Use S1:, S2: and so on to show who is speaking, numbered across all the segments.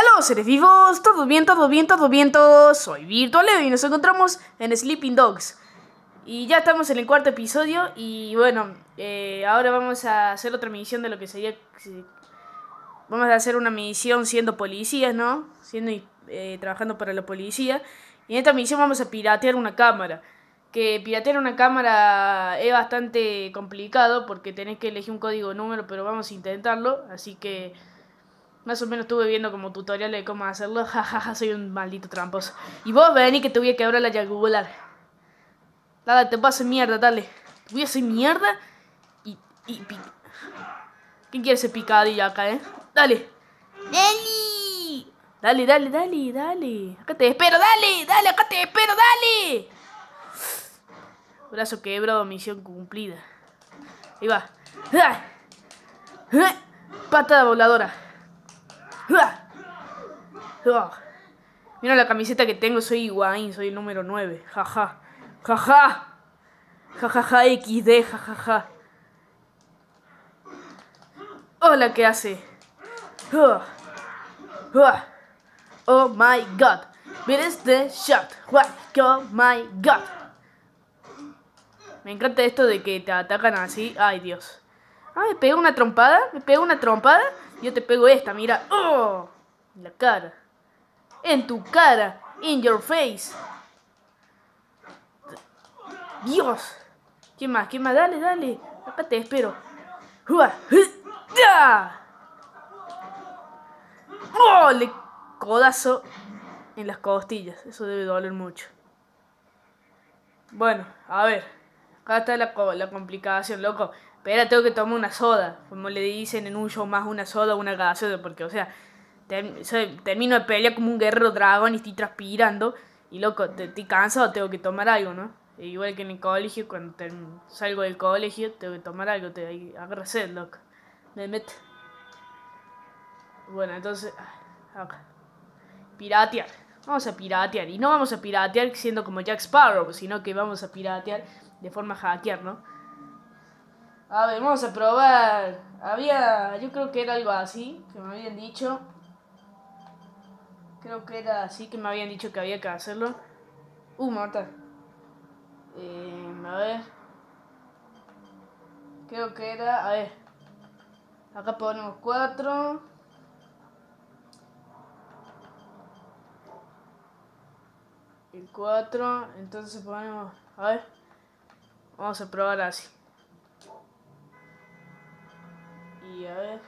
S1: Aló, seres vivos, todo bien, todo bien, todo bien, todo. Soy Virtualeo y nos encontramos en Sleeping Dogs. Y ya estamos en el cuarto episodio y bueno, ahora vamos a hacer otra misión de lo que sería... Vamos a hacer una misión siendo policías, ¿no? Trabajando para la policía. Y en esta misión vamos a piratear una cámara. Que piratear una cámara es bastante complicado porque tenés que elegir un código número, pero vamos a intentarlo. Así que... más o menos estuve viendo como tutoriales de cómo hacerlo. Jajaja, soy un maldito tramposo. Y vos vení que te voy a quebrar la yugular. Dale, te vas a hacer mierda, dale. Te voy a hacer mierda. Y ¿quién quiere ser picadillo acá, Dale. ¡Dale! Dale, dale, dale, dale. Acá te espero, dale, dale, acá te espero, dale. Brazo quebrado, misión cumplida. Ahí va. Patada voladora. Mira la camiseta que tengo, soy Higuaín, soy el número 9. Jaja. Jaja. Jajaja XD, jajaja. Hola, ¿qué hace? Oh my god. Where's the shot? Oh my god. Me encanta esto de que te atacan así. Ay, Dios. Ah, me pegó una trompada. Me pegó una trompada. Yo te pego esta, mira. ¡Oh! En la cara. En tu cara. In your face. Dios. ¿Qué más? ¿Qué más? Dale, dale. Acá te espero. ¡Oh! Le codazo en las costillas. Eso debe doler mucho. Bueno, a ver. Acá está la complicación, loco. Espera, tengo que tomar una soda. Como le dicen en un show más, una soda o una gaseosa. Porque, o sea, termino de pelear como un guerrero dragón y estoy transpirando. Y, loco, estoy cansado, tengo que tomar algo, ¿no? Igual que en el colegio, cuando salgo del colegio, tengo que tomar algo. Agarra sed, loco. Me mete. Bueno, entonces... acá. Piratear. Vamos a piratear. Y no vamos a piratear siendo como Jack Sparrow, sino que vamos a piratear de forma hackear, ¿no? A ver, vamos a probar. Yo creo que era algo así, que me habían dicho. Creo que era así que me habían dicho que había que hacerlo. Mortal. A ver. Creo que era, a ver. Acá ponemos 4. El 4, entonces ponemos, a ver. Vamos a probar así. Y a ver.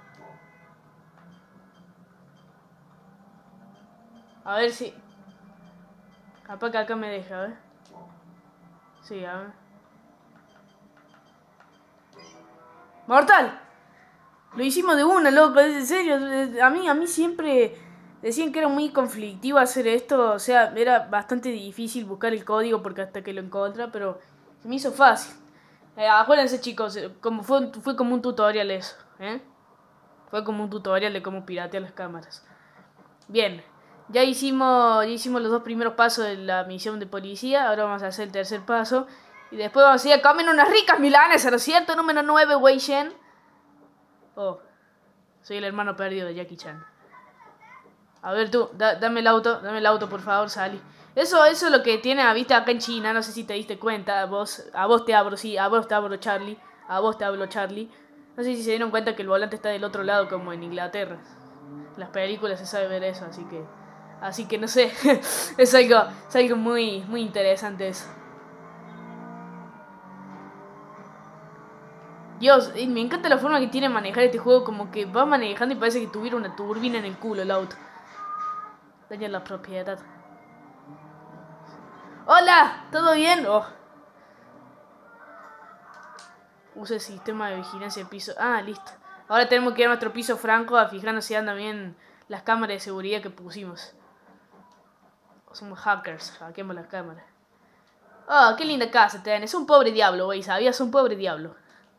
S1: A ver si... capaz que acá me deja, a ver. Sí, a ver. ¡Mortal! Lo hicimos de una, loco, es en serio. A mí siempre decían que era muy conflictivo hacer esto. O sea, era bastante difícil buscar el código porque hasta que lo encontré, pero se me hizo fácil. Acuérdense, chicos, como fue como un tutorial eso, Fue como un tutorial de cómo piratear las cámaras. Bien, ya hicimos los 2 primeros pasos de la misión de policía. Ahora vamos a hacer el tercer paso. Y después vamos a ir a comer unas ricas milanesas, ¿no es cierto? Número 9, Wei Shen. Oh, soy el hermano perdido de Jackie Chan. A ver tú, dame el auto, por favor, salí. Eso es lo que tiene, viste, acá en China, no sé si te diste cuenta, a vos te abro, sí, a vos te abro, Charlie, a vos te hablo, Charlie. No sé si se dieron cuenta que el volante está del otro lado, como en Inglaterra. En las películas se sabe ver eso, así que no sé, es algo muy, muy interesante eso. Dios, me encanta la forma que tiene de manejar este juego, como que va manejando y parece que tuviera una turbina en el culo el auto. Daña la propiedad. ¡Hola! ¿Todo bien? Oh. Use el sistema de vigilancia de piso. Ah, listo. Ahora tenemos que ir a nuestro piso franco a fijarnos si andan bien las cámaras de seguridad que pusimos. Somos hackers, hackeamos las cámaras. Oh, qué linda casa tenés. Es un pobre diablo, güey, ¿sabías? Un pobre diablo.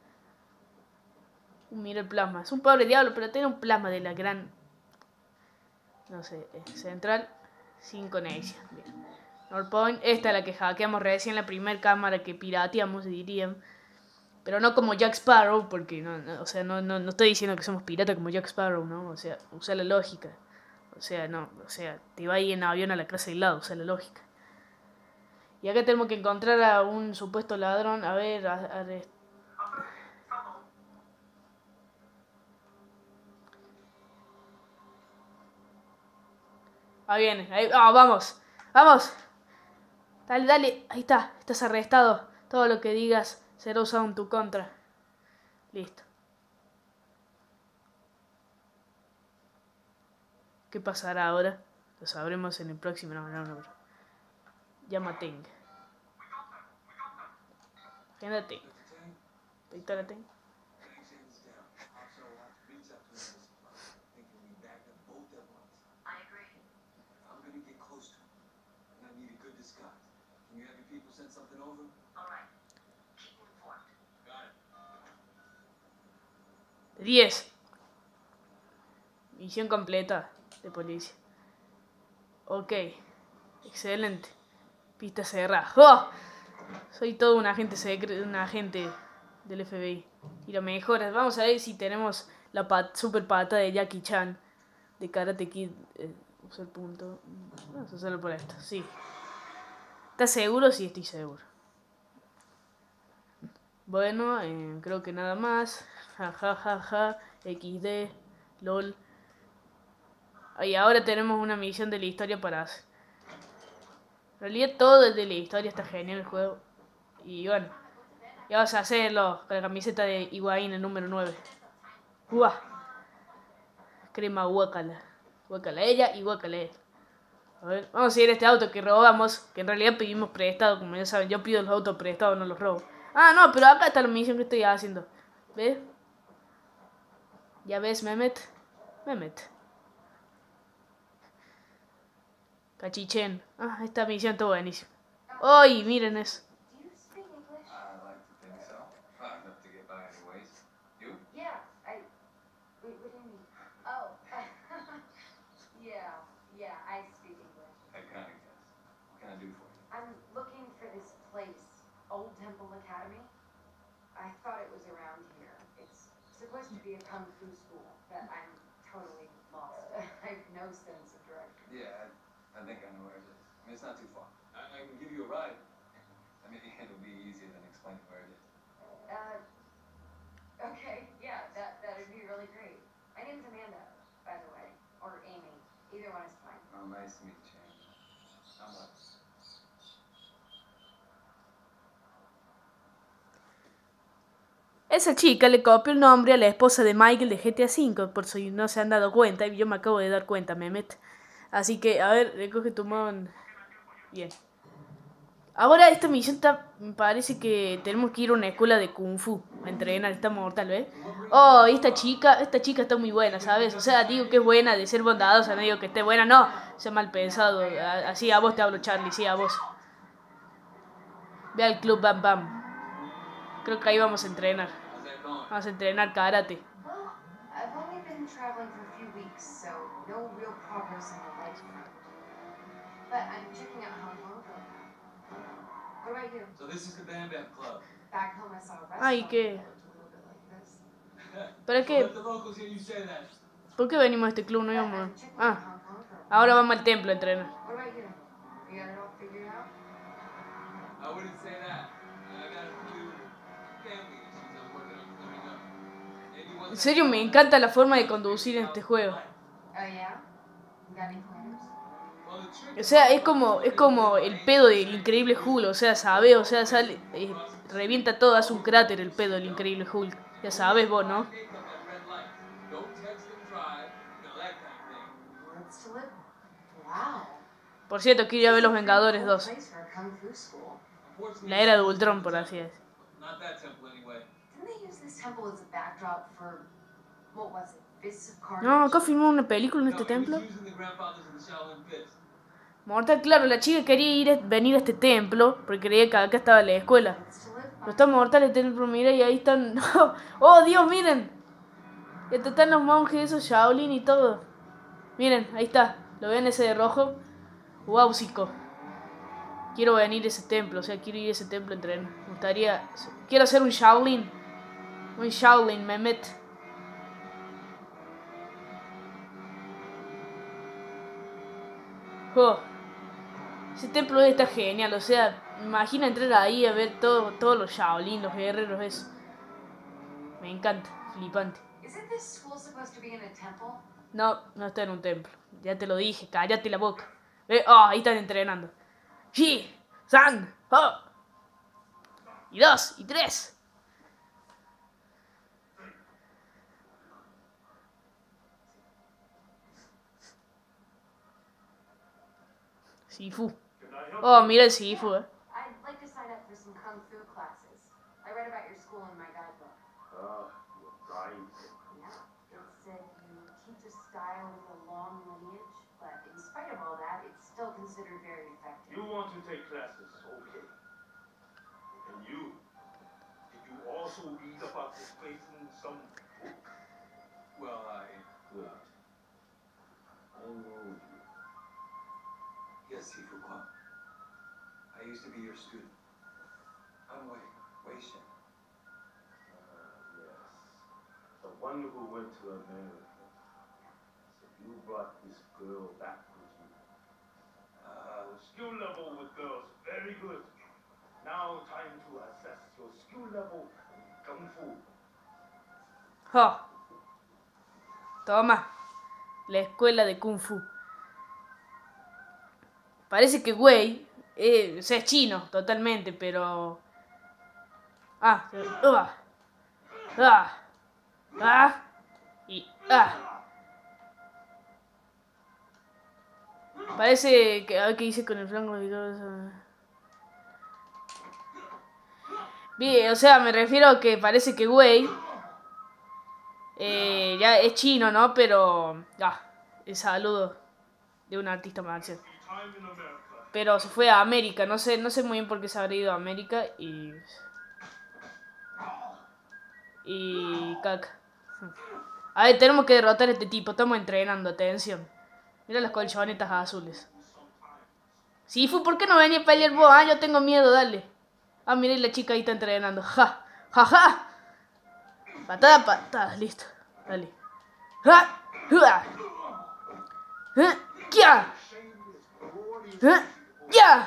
S1: Mira el plasma. Es un pobre diablo, pero tiene un plasma de la gran... no sé, central sin conexión. Bien. Northpoint, esta es la que hackeamos recién, la primera cámara que pirateamos, dirían. Pero no como Jack Sparrow, porque o sea, no estoy diciendo que somos piratas como Jack Sparrow, ¿no? O sea, usa la lógica. O sea, no, o sea, te va a ir en avión a la clase del lado, o sea, la lógica. Y acá tenemos que encontrar a un supuesto ladrón. A ver, ahí viene, ahí, vamos, vamos. Dale, dale, ahí está, estás arrestado. Todo lo que digas será usado en tu contra. Listo. ¿Qué pasará ahora? Lo sabremos en el próximo. No. Llama Ting. Agenda Ting. Dictora Ting. De 10. Misión completa de policía. Ok. Excelente. Pista cerrada. ¡Oh! Soy todo un agente secreto, un agente del FBI. Y lo mejor es, vamos a ver si tenemos la super pata de Jackie Chan de Karate Kid. Usa el punto. Vamos a hacerlo por esto, sí. ¿Estás seguro? Sí, estoy seguro. Bueno, creo que nada más. Ja. XD. LOL. Y ahora tenemos una misión de la historia para hacer. En realidad todo desde la historia está genial el juego. Y bueno, ya vamos a hacerlo con la camiseta de Higuaín, el número 9. ¡Uah! Crema guacala. Guacala ella y guacala él. A ver, vamos a ir a este auto que robamos, que en realidad pedimos prestado, como ya saben, yo pido los autos prestados, no los robo. Ah, no, pero acá está la misión que estoy haciendo. ¿Ves? ¿Ya ves, Mehmet? Mehmet. Cachichen. Ah, esta misión está buenísima. ¡Ay, miren eso!
S2: Old Temple Academy. I thought it was around here. It's supposed to be a kung fu school, but I'm totally lost. I have no sense of direction.
S3: Yeah, I think I know where it is. I mean, it's not too far. I can give you a ride. I mean, it'll be easier than explaining where it is.
S2: Okay, yeah, that'd be really great. My name's Amanda, by the way, or Amy. Either one is fine.
S3: Oh, nice to meet you. I'm Lex.
S1: Esa chica le copió el nombre a la esposa de Michael de GTA V, por si no se han dado cuenta, y yo me acabo de dar cuenta, Mehmet. Así que, a ver, recoge tu mon. Bien. Ahora esta misión me parece que tenemos que ir a una escuela de Kung Fu a entrenar, está mortal, ¿ves? Oh, y esta chica está muy buena, ¿sabes? O sea, digo que es buena de ser bondadosa, no digo que esté buena, no, sea mal pensado. Así a vos te hablo, Charlie, sí, a vos. Ve al club Bam Bam. Creo que ahí vamos a entrenar. Vamos a entrenar karate.
S2: Well, I've only been traveling for a few weeks, so no real progress in my life. But I'm checking out Hong Kong right now. What about you?
S3: So this is the Bam Bam Club.
S2: Back home I saw a restaurant
S1: Ay, ¿qué?
S2: that looked a little bit like this.
S1: ¿Para qué?
S3: Let the locals hear you say that.
S1: ¿Por qué venimos a este club? No
S2: But
S1: íbamos.
S2: I'm checking out
S1: Ah,
S2: Hong Kong for a while.
S1: ahora vamos al templo a entrenar.
S2: What about you? You got it all figured out?
S3: I wouldn't say that. I got a few family issues I'm working on clearing up. Maybe
S1: En
S3: once
S1: serio, me encanta la forma de conducir en este juego.
S2: Oh yeah? You got any planners?
S3: Well, the trick
S1: O sea, es como el pedo del increíble Hulk, o sea, sabes, o sea, sale, revienta todo, hace un cráter el pedo del increíble Hulk. Ya sabes vos, ¿no?
S3: take up at red lights. Don't text and drive. You know, that kind of thing.
S2: Words to live. Wow.
S1: Por cierto, quiero ir a ver Los Vengadores 2.
S2: Place for a kung fu school.
S3: Unfortunately,
S1: La era de Ultron, por así decirlo.
S3: not that temple anyway.
S2: Didn't they use this temple as a backdrop for what was it? Fists of Carnage?
S1: No, acá filmó una película en
S3: No,
S1: este
S3: he was
S1: templo.
S3: using the grandfathers of the Shaolin Fist.
S1: Mortal, claro, la chica quería venir a este templo porque creía que acá estaba la escuela.
S2: Words to live by.
S1: No está Mortal el templo, mira, y ahí están. ¡Oh, Dios, miren! Y hasta están los monjes esos Shaolin y todo. Miren, ahí está. ¿Lo ven ese de rojo? ¡Wow, psico! Quiero venir a ese templo, o sea, quiero ir a ese templo a entrenar. Me gustaría. Quiero hacer un Shaolin. Un Shaolin, Mehmet. Oh, ese templo está genial, o sea, imagina entrar ahí a ver todos los Shaolin, los guerreros, eso. Me encanta, flipante.
S2: Isn't this school supposed to be in a temple?
S1: No, no está en un templo. Ya te lo dije, cállate la boca. Oh, ahí están entrenando. Ji, San, Ho. Y 2, y 3. Sifu. Oh, mira el Sifu,
S2: I'd like to sign up for some kung fu classes. I read about your school in my guidebook.
S4: Ah, you're right.
S2: Yeah, it said you teach a style with a long lineage, but in spite of all that, it's still considered very effective.
S4: You want to take classes, okay. And you? Did you also read about this place in some book?
S3: Well,
S4: Good. I know you.
S3: yes, Sifu Quan. I used to be your student. I'm Wei Shen.
S4: Yes. The one who went to America. So you brought this girl back with you. Your skill level with girls, very good. Now time to assess your skill level in Kung Fu.
S1: Oh. Toma. La escuela de Kung Fu. Parece que Wei, o sea, es chino, totalmente, pero... Ah, y Parece que... A ver qué dice con el flanco. Bien, o sea, me refiero a que parece que Wei... ya es chino, ¿no? Pero... el saludo de un artista marcial.
S4: Time in America.
S1: Pero se fue a América, no sé muy bien por qué se habrá ido a América y caca. A ver, tenemos que derrotar a este tipo, estamos entrenando, atención. Mira las colchonetas azules. Sifu, ¿por qué no venía a pelear vos? Yo tengo miedo, dale. Mirá, la chica ahí está entrenando. Ja, ja, ja. Patada, patada, listo. Dale. Ja, ja. ¡Ya! ¡Ya!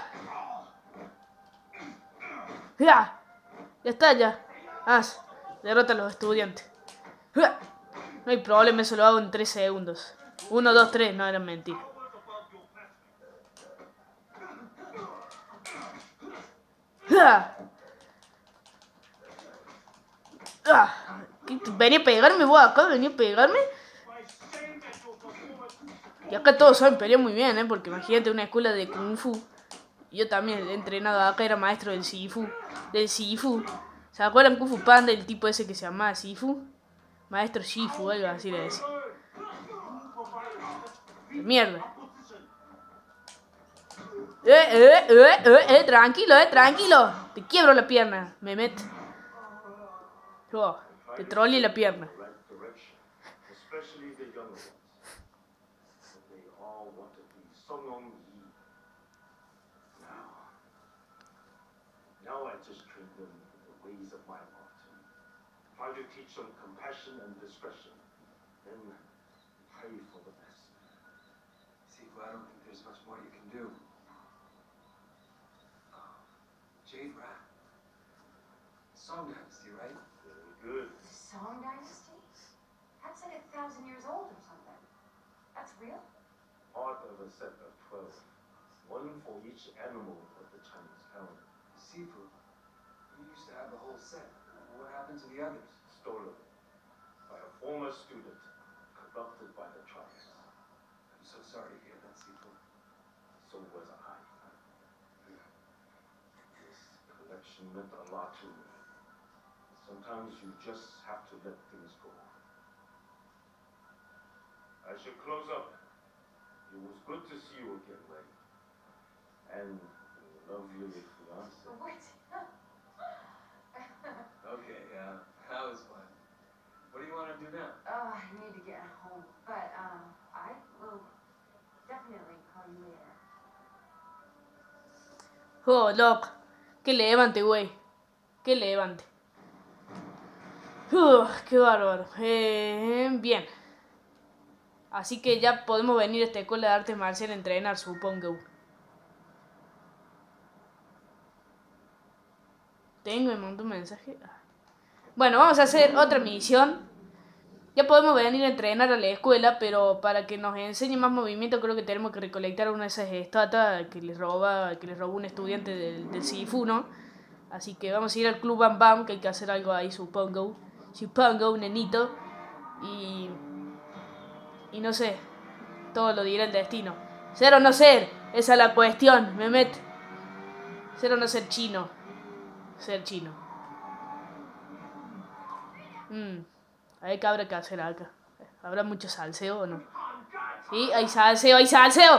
S1: ¡Ya! Ya está, ya. Derrota a los estudiantes. No hay problema, eso lo hago en 3 segundos. 1, 2, 3, no era mentira. ¿Venía a pegarme vos acá? ¿Venía a pegarme? Y acá todos saben pelear muy bien, porque imagínate una escuela de Kung Fu. Yo también he entrenado acá, era maestro del Sifu. ¿Se acuerdan Kung Fu Panda, el tipo ese que se llamaba Sifu? Maestro Shifu, algo así le decía. Mierda. Tranquilo. Te quiebro la pierna, Mehmet. Oh, te troleé la pierna.
S4: Especially the younger ones. They all want to be Song Yi. Now I just train them in the ways of my art. Try to teach them compassion and discretion. Then pray for the best.
S3: Sifu, I don't think there's much more you can do. Jade Rat. Song Dynasty, right?
S4: Very good.
S2: The Song Dynasty? That's like 1,000 years old or something. That's real?
S4: Part of a set of 12. One for each animal of the Chinese calendar.
S3: Sifu, you used to have the whole set. What happened to the others?
S4: Stolen by a former student, corrupted by the tribes.
S3: I'm so sorry to hear that, Sifu.
S4: So was I. This collection meant a lot to me. Sometimes you just have to let things go. I should close up. It was good to see you again, Ray. And your lovely fiance.
S2: What?
S3: Okay, that was fun. What do you want to do now?
S2: Oh, I need to get home. But, I will definitely call you later.
S1: Oh, loco. Que levante, güey. Que levante. Qué bárbaro. Bien. Así que ya podemos venir a esta escuela de artes marciales a entrenar, supongo. Tengo, me mandó un mensaje. Bueno, vamos a hacer otra misión. Ya podemos venir a entrenar a la escuela, pero para que nos enseñe más movimiento creo que tenemos que recolectar una de esas estatuas que les robó un estudiante del Sifu, ¿no? Así que vamos a ir al Club Bam Bam, que hay que hacer algo ahí, supongo. Supongo, nenito. Y no sé, todo lo dirá el destino. Ser o no ser, esa es la cuestión, Mehmet. Ser o no ser chino. Ser chino. A ver qué habrá que hacer acá. ¿Habrá mucho salseo o no? Sí, hay salseo, hay salseo.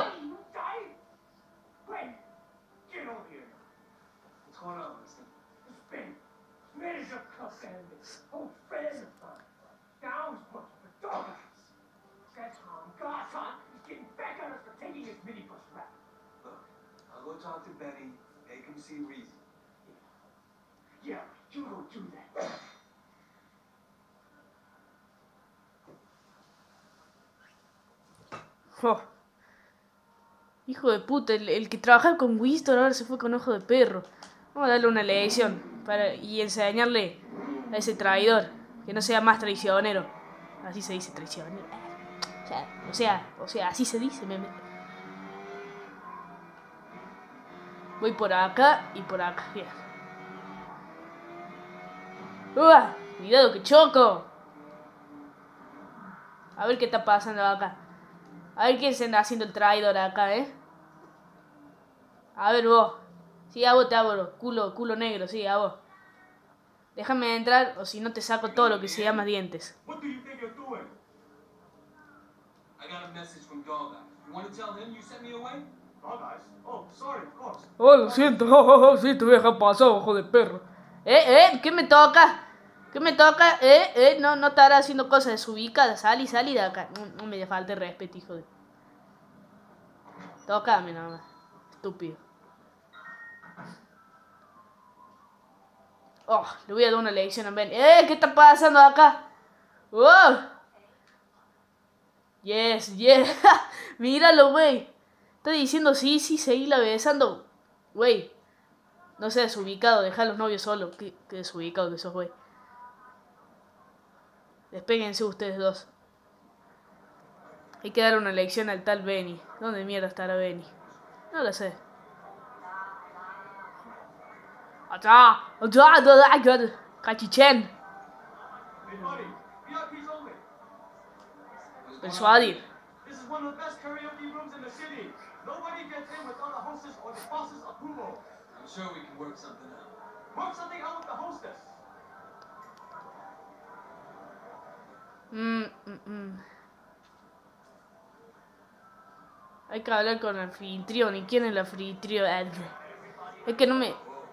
S3: I'll go talk to Benny, make him see reason.
S4: Yeah, you go do that.
S1: Oh. Hijo de puta, el que trabajaba con Winston ahora se fue con ojo de perro. Vamos a darle una lección y enseñarle a ese traidor que no sea más traicionero. Así se dice, traicionero. O sea, así se dice, meme. Voy por acá y por acá. Bien. Cuidado que choco. A ver qué está pasando acá. A ver quién se anda haciendo el traidor acá, A ver vos. Sí, a vos te abro. Culo negro, sí, a vos. Déjame entrar o si no te saco todo lo que se llama dientes.
S4: What do you think you're doing?
S3: I got a message from Dog Eyes. You want to tell him you sent me away?
S4: Oh, guys. Oh, sorry, of course.
S1: Oh, lo siento. Sí, te voy a dejar pasar, ojo de perro. ¿Qué me toca? ¿Qué me toca? No estará haciendo cosas desubicadas. Salí de acá. No me falte respeto, hijo de... Tócame nada más. Estúpido. Oh, le voy a dar una lección a Ben. ¿Qué está pasando acá? ¡Oh! Yes. Míralo, güey. Está diciendo sí, seguíla besando. Güey. No seas desubicado, deja a los novios solos. Qué desubicado que sos, güey. Despéguense ustedes dos. Hay que dar una lección al tal Benny. ¿Dónde mierda estará Benny? No lo sé. Cachichen.
S4: Hey, buddy. VIPs only.
S1: Persuadir.
S4: This is one of the best karaoke rooms in the city. Nobody gets in without a hostess or the boss's approval.
S3: I'm sure we can work something out.
S4: Work something out with the hostess.
S1: Hay que hablar con el anfitrión. ¿Y quién es el anfitrión? Es que no me...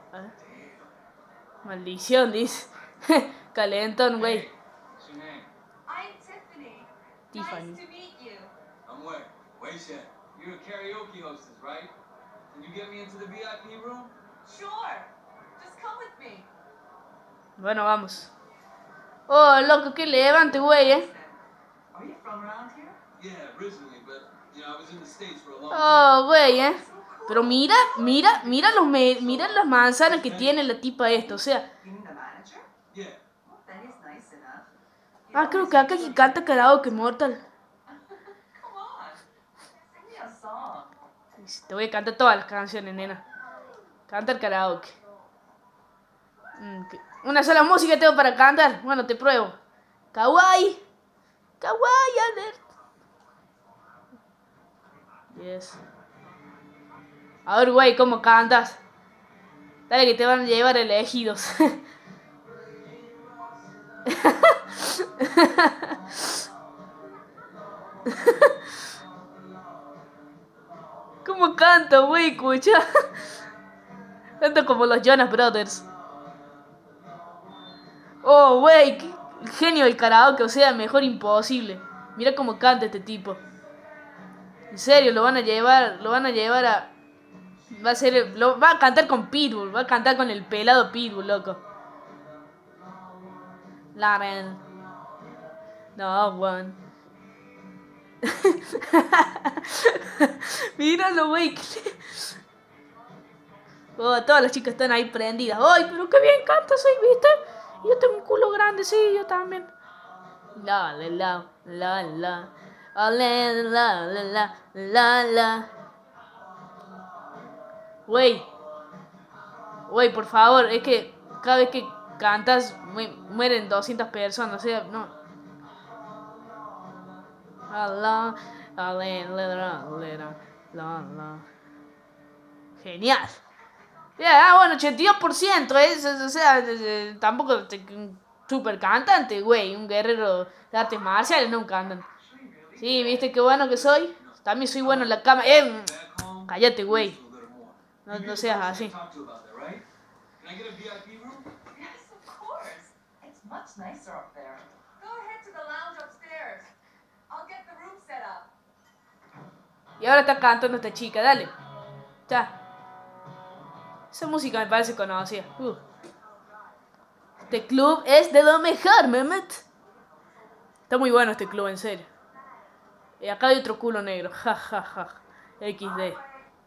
S1: Maldición, dice. Calentón, güey.
S3: What's your name?
S2: I'm Tiffany.
S1: Tiffany.
S2: Nice to meet you.
S3: I'm Wei Shen. You're a karaoke hostess, right? Can you get me into the VIP room?
S2: Sure. Just come with me.
S1: Bueno, vamos. Oh, loco, que levante, güey,
S2: Are you from around here?
S3: Yeah, originally, but I was in the States for a long time.
S1: Oh, güey, Pero mira las manzanas que tiene la tipa esta, o sea.
S2: You mean the manager?
S3: Yeah.
S2: Well, Benny's nice enough.
S1: Creo que acá que canta karaoke, Mortal.
S2: Come on. Sing me a song.
S1: Te voy a cantar todas las canciones, nena. Canta el karaoke. Una sola música tengo para cantar. Bueno, te pruebo. Kawaii. Kawaii alert. Yes. A ver, güey, ¿cómo cantas? Dale que te van a llevar elegidos. ¿Cómo canto, güey? Escucha. Canto como los Jonas Brothers. Oh, güey, qué genio el karaoke, o sea, mejor imposible. Mira cómo canta este tipo. En serio, lo van a llevar a... Va a cantar con Pitbull, va a cantar con el pelado Pitbull, loco. Lauren. No one. Míralo, güey. Oh, todas las chicas están ahí prendidas. ¡Ay, pero qué bien canta soy, viste! Yo tengo un culo grande, sí, yo también. La, la, la, la, la. Ole, la, la, la, la, la. Güey. Güey, por favor, es que cada vez que cantas mueren 200 personas, o sea, no. La, la, la. Genial. Bueno, 82%, o sea, tampoco un super cantante, güey, un guerrero de artes marciales, no un cantante. Sí, ¿viste qué bueno que soy? También soy bueno en la cama. Cállate, güey. No seas así.
S2: Yes, of course. It's much nicer up there. Go ahead to the lounge upstairs. I'll get the room set up.
S1: Y ahora está cantando esta chica, dale. Ya. Esa música me parece conocida. Este club es de lo mejor, Mehmet. Está muy bueno este club, en serio. Y acá hay otro culo negro. Ja, ja, ja. XD.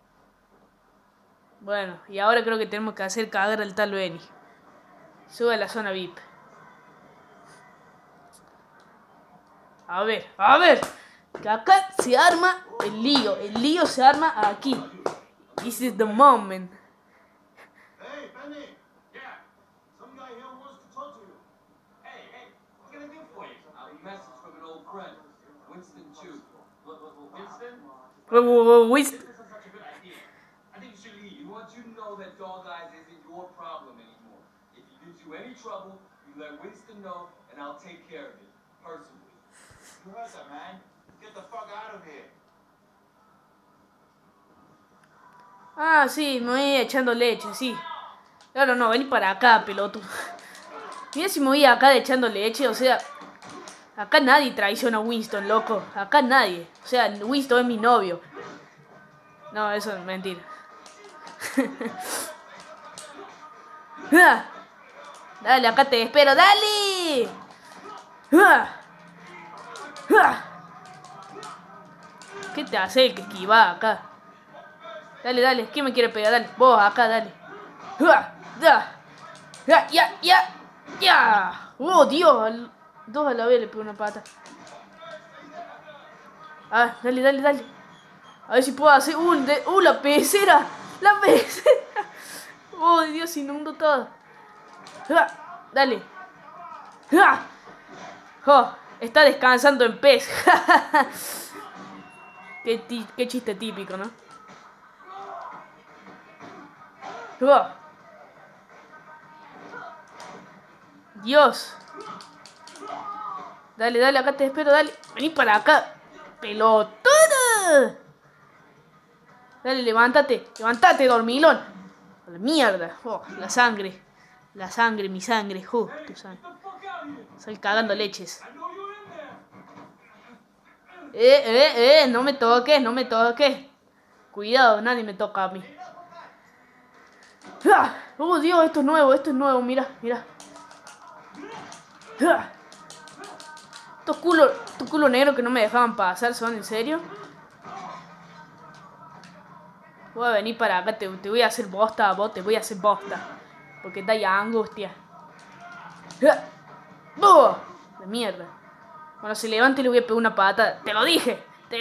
S1: Bueno, y ahora creo que tenemos que hacer cagar al tal Benny. Sube a la zona VIP. A ver. Que acá se arma el lío. El lío se arma aquí. This is the moment.
S4: Hey, Benny. Yeah. Some guy here wants to talk to you.
S3: Hey, what can I do for you? A message from an old friend, Winston Chu. Winston?
S1: Winston.
S3: This isn't such a good idea. I think you should leave. He wants you to know that Dog Eyes isn't your problem anymore. If he gives you any trouble, you let Winston know, and I'll take care of it, personally.
S4: You heard that, man. Get the fuck out of here.
S1: Ah, sí, me voy echando leche, sí. Claro, no, vení para acá, peloto. Mira si me voy acá de echando leche, o sea... Acá nadie traiciona a Winston, loco. Acá nadie. O sea, Winston es mi novio. No, eso es mentira. Dale, acá te espero, dale. ¿Qué te hace el que esquiva acá? Dale, ¿quién me quiere pegar? Dale, vos acá, dale. Ya. Oh, Dios. Dos a la vez le pego una pata. Ah, dale. A ver si puedo hacer la pecera. La pecera. Oh, Dios, inundo todo. Dale. Oh, está descansando en pez. Qué chiste típico, ¿no? Dios. Dale, acá te espero, dale. Vení para acá. ¡Pelotudo! Dale, levántate, dormilón. A la mierda. Oh, la sangre, mi sangre. Tu sangre. Estoy cagando leches. No me toques. Cuidado, nadie me toca a mí. Oh, Dios, esto es nuevo, mira. Estos culos negros que no me dejaban pasar, ¿son en serio? Voy a venir para acá, te voy a hacer bosta a vos, te voy a hacer bosta. Porque da ya angustia. De mierda. Cuando se levante le voy a pegar una patada. Te lo dije.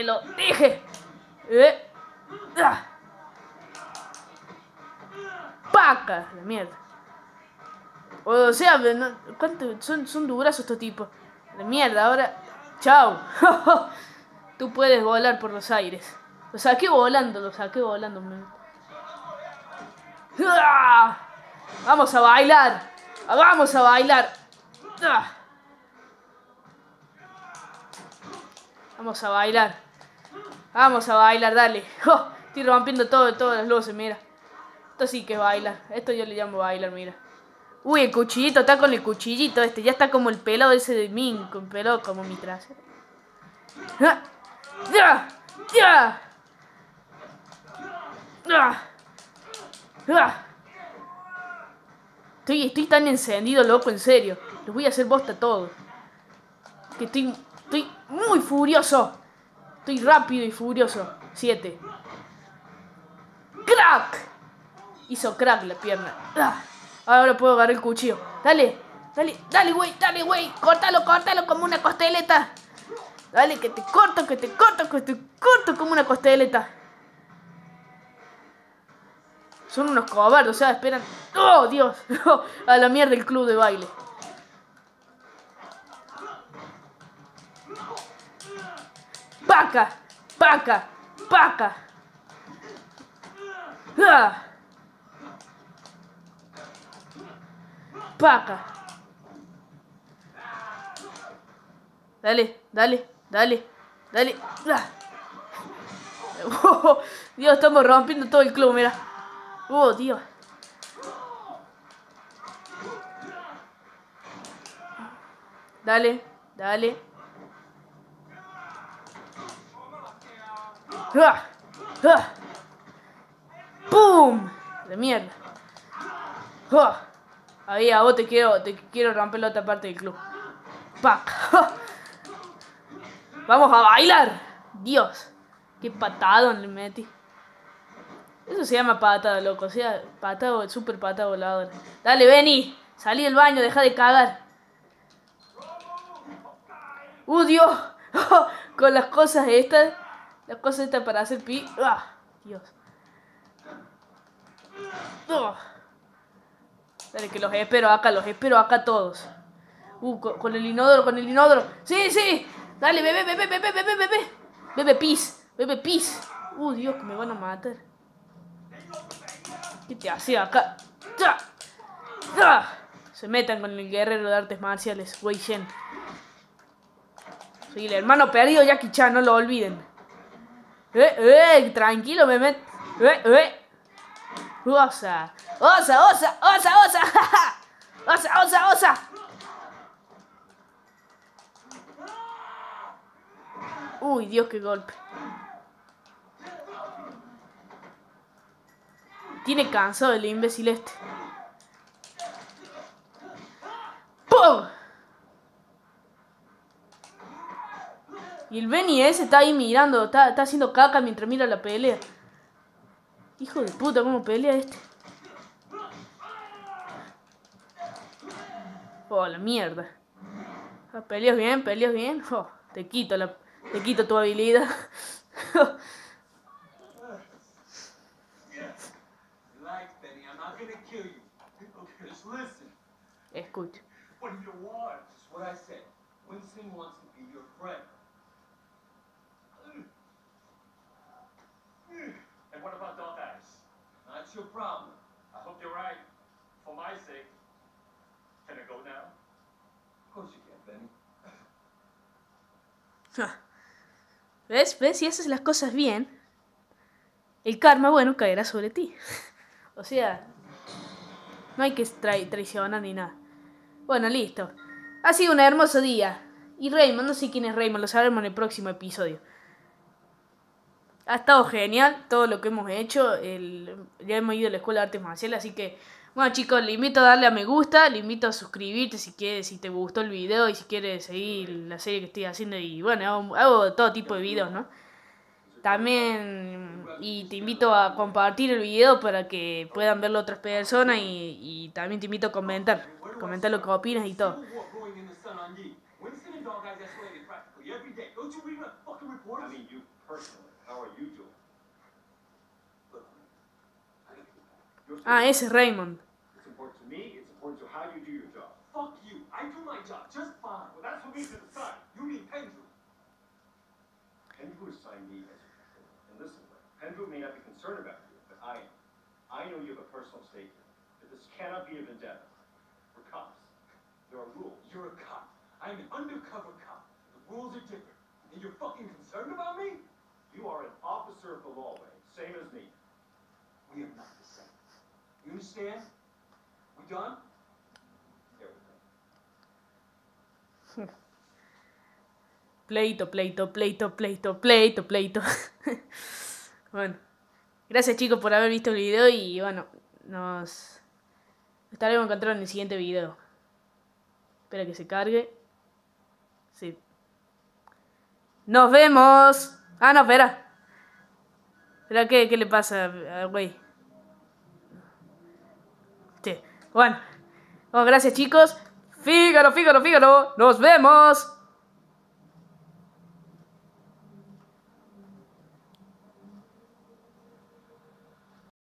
S1: Paca, la mierda. O sea, ¿cuánto son durazos estos tipos? La mierda, ahora. Chao. Tú puedes volar por los aires. Lo saqué volando. Vamos a bailar. Vamos a bailar, dale. Estoy rompiendo todas las luces, mira. Esto sí que es bailar. Esto yo le llamo bailar, mira. Uy, el cuchillito, está con el cuchillito este. Ya está como el pelado ese de Min, con pelado como mi trasero. Estoy tan encendido, loco, en serio. Les voy a hacer bosta a todos. Que estoy muy furioso. Estoy rápido y furioso. 7. ¡Crack! Hizo crack la pierna. Ahora puedo agarrar el cuchillo. Dale, dale, dale, güey, dale, güey. Córtalo, córtalo como una costeleta. Dale, que te corto, que te corto, que te corto como una costeleta. Son unos cobardes, o sea, esperan. ¡Oh, Dios! A la mierda el club de baile. ¡Paca! ¡Paca! ¡Paca! ¡Ah! ¡Paca! Dale, dale, dale, dale. ¡Ah! Oh, Dios, estamos rompiendo todo el club, mira. Oh, Dios. Dale, dale. ¡Ah! ¡Ah! ¡Pum! De mierda. ¡Ah! Ahí a vos te quiero romper la otra parte del club. ¡Pac! ¡Ah! ¡Vamos a bailar! ¡Dios! ¡Qué patadón le metí! Eso se llama patada, loco. O sea, patada, super patada voladora. Dale, Benny. Salí del baño, deja de cagar. Dios. Con las cosas estas. Las cosas estas para hacer pi. Dios. Dale, que los espero acá todos. Con el inodoro. Sí, sí. Dale, bebé. Bebe pis. Dios, que me van a matar. ¿Qué te hace acá? Se metan con el guerrero de artes marciales, Wei Shen. Soy el hermano perdido de Jackie Chan, no lo olviden. Tranquilo, Mehmet. Osa. Uy, Dios, qué golpe. Tiene cansado el imbécil este. ¡Pum! Y el Benny ese está ahí mirando, está haciendo caca mientras mira la pelea. Hijo de puta, cómo pelea este. Oh, la mierda. Peleas bien. Oh, te quito tu habilidad. Escucha.
S3: What do you want? Just what I said. Winston wants to be your friend.
S4: And what about Dog Eyes?
S3: Not your problem.
S4: I hope you're right. For my sake. Can I go now?
S3: Of course you can, Benny.
S1: ¿Ves? Si haces las cosas bien, el karma, bueno, caerá sobre ti. O sea, no hay que traicionar ni nada. Bueno, listo. Ha sido un hermoso día. Y Raymond, no sé quién es Raymond, lo sabremos en el próximo episodio. Ha estado genial todo lo que hemos hecho. Ya hemos ido a la escuela de artes marciales, así que, bueno, chicos, le invito a darle a me gusta, le invito a suscribirte si te gustó el video y si quieres seguir la serie que estoy haciendo. Y bueno, hago todo tipo de videos, ¿no? También, y te invito a compartir el video para que puedan verlo otras personas y también te invito a comentar lo que opinas y todo. Ese es Raymond.
S4: It's important to me, it's important to how you do your job.
S3: Fuck you. I do my job just fine.
S4: Well, that's for me to decide.
S3: You mean Pendrew.
S4: Pendrew assigned me as your controller. And listen, Pendrew may not be concerned about you, but I am. I know you have a personal stake here. That this cannot be a vendetta. We're cops. There are rules.
S3: You're a cop. I'm an undercover cop. The rules are different. And you're fucking concerned about me?
S4: You are an officer of the law, Wayne, same as me.
S3: We are not the same. You understand? We done?
S4: There we go.
S1: Pleito. Bueno, gracias chicos por haber visto el video y bueno, nos estaremos encontrando en el siguiente video. Espera que se cargue. Sí. ¡Nos vemos! Ah, no, espera. Espera, ¿qué le pasa, güey? Sí. Bueno, gracias chicos. Fígaro, Fígaro, Fígaro. Nos vemos.